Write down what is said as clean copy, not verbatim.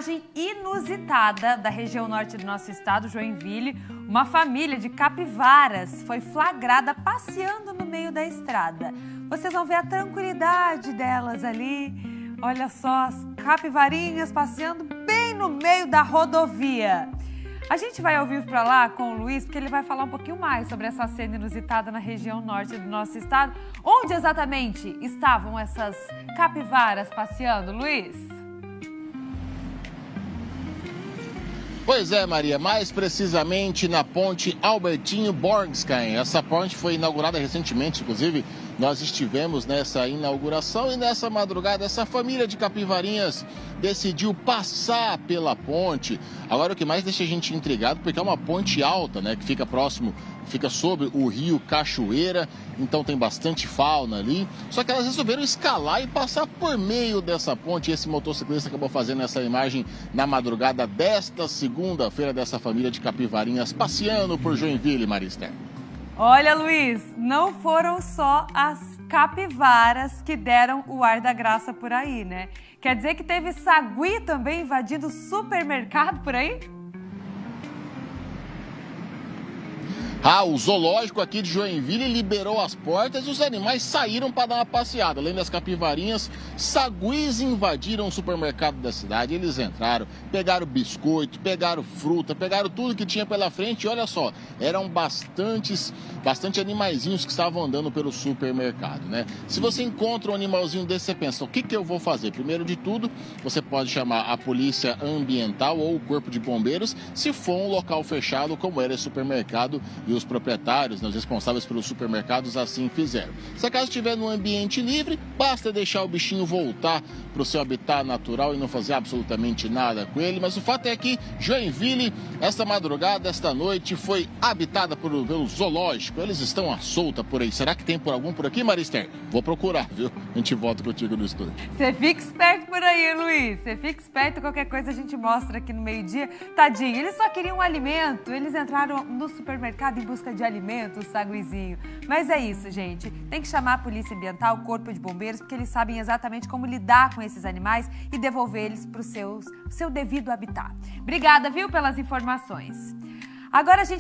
imagem inusitada da região norte do nosso estado, Joinville. Uma família de capivaras foi flagrada passeando no meio da estrada. Vocês vão ver a tranquilidade delas ali. Olha só, as capivarinhas passeando bem no meio da rodovia. A gente vai ao vivo para lá com o Luiz, porque ele vai falar um pouquinho mais sobre essa cena inusitada na região norte do nosso estado. Onde exatamente estavam essas capivaras passeando, Luiz? Pois é, Maria, mais precisamente na ponte Albertinho Borgstein. Essa ponte foi inaugurada recentemente, inclusive nós estivemos nessa inauguração e nessa madrugada essa família de capivarinhas decidiu passar pela ponte. Agora o que mais deixa a gente intrigado, porque é uma ponte alta, né, que fica sobre o rio Cachoeira, então tem bastante fauna ali. Só que elas resolveram escalar e passar por meio dessa ponte. Esse motociclista acabou fazendo essa imagem na madrugada desta segunda-feira dessa família de capivarinhas passeando por Joinville, Maristela. Olha, Luiz, não foram só as capivaras que deram o ar da graça por aí, né? Quer dizer que teve sagui também invadindo o supermercado por aí? O zoológico aqui de Joinville liberou as portas e os animais saíram para dar uma passeada. Além das capivarinhas, saguis invadiram o supermercado da cidade. Eles entraram, pegaram biscoito, pegaram fruta, pegaram tudo que tinha pela frente. E olha só, eram bastante animaizinhos que estavam andando pelo supermercado, né? Se você encontra um animalzinho desse, você pensa, o que eu vou fazer? Primeiro de tudo, você pode chamar a polícia ambiental ou o corpo de bombeiros, se for um local fechado como era esse supermercado, e os proprietários, os responsáveis pelos supermercados, assim fizeram. Se acaso estiver no ambiente livre, basta deixar o bichinho voltar para o seu habitat natural e não fazer absolutamente nada com ele. Mas o fato é que Joinville, esta madrugada, esta noite, foi habitada pelo zoológico. Eles estão à solta por aí. Será que tem algum por aqui, Marister? Vou procurar, viu? A gente volta contigo no estúdio. Você fica esperto por aí, Luiz. Você fica esperto, qualquer coisa a gente mostra aqui no meio-dia. Tadinho, eles só queriam um alimento. Eles entraram no supermercado em busca de alimento, o saguizinho. Mas é isso, gente. Tem que chamar a polícia ambiental, o corpo de bombeiros, porque eles sabem exatamente como lidar com esses animais e devolver eles para o seu devido habitat. Obrigada, viu, pelas informações. Agora a gente